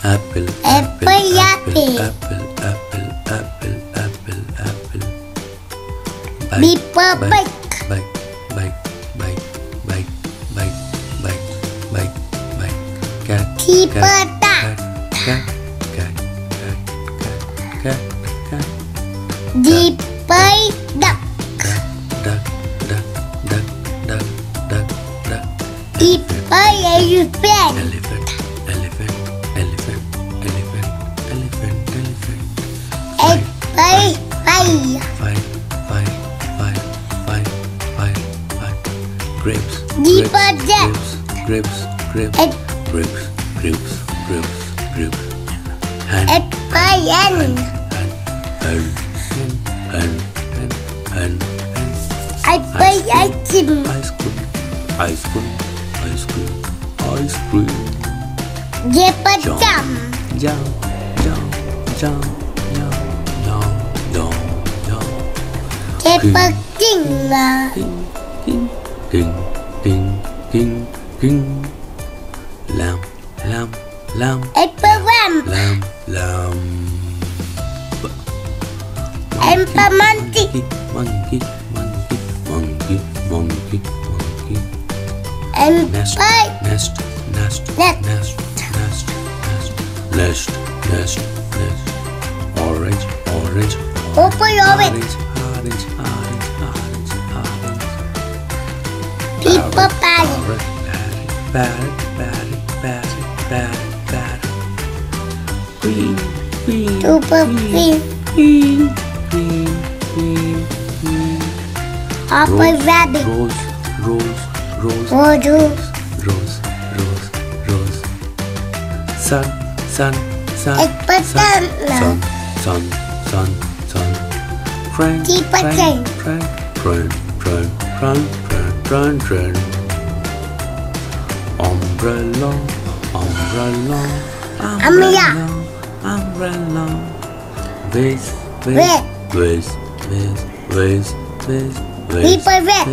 apple, apple, apple, apple, apple, apple, apple, apple. Beeper, bike, bike, bike, bike, bike, bike, bike, bike, bike. Cat, keeper, duck, cat, cat, cat, cat, cat, cat. deeper, duck, Duck, duck, duck, duck, duck, duck. deeper, elephant, Elephant, elephant, elephant, elephant, elephant, elephant. apple, fire, Fire, fire, fire, fire, fire, fire. Grapes, deeper, duck, grapes, grapes, grapes, grapes, grapes, grapes. Hand, apple, hand, and hand. apple, ice cream, Ice cream, ice cream, ice cream, ice cream. deeper, Jump. jump, Jump, jump, jump, jump, jump, jump, jump. deeper, king, King, king, king, king, king, king. Lamb, lamb, lamb, apple, lamb, lamb, lamb. apple, monkey, Monkey, monkey, monkey, monkey, monkey. and Nest, pie, nest, nest, Nest. nest, nest, nest, nest, nest, nest. Orange, orange, open, open, orange, orange, orange, orange, orange. people, party, Parrot, parrot, parrot, parrot, parrot. Queen, queen, super, queen, queen, queen, queen, queen. apple, rabbit, Rose, rose, rose, rose, rose, rose, rose. Sun, sun, sun, apple, sun, sun, sun, sun, sun. Train, Keeper, train, train, train, train, train, train, train, train. Umbrella, umbrella, umbrella, umbrella. Vase, vase, vase, vase, vase, vase, vase. People, red,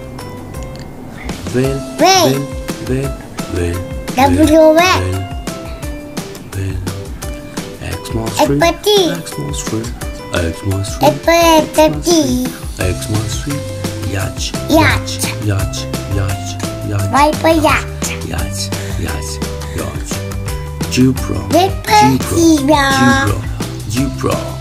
Veil, Veil. veil, veil, W, red, veil. Xmas tree, apple, tea, Xmas tree, Xmas tree, apple, tea, Xmas tree. Yacht, yacht, yacht, yacht, yacht, viper, yacht, yacht, yacht, yacht. Jupro, Zebra, Jupro, zebra. Jupro, Jupro.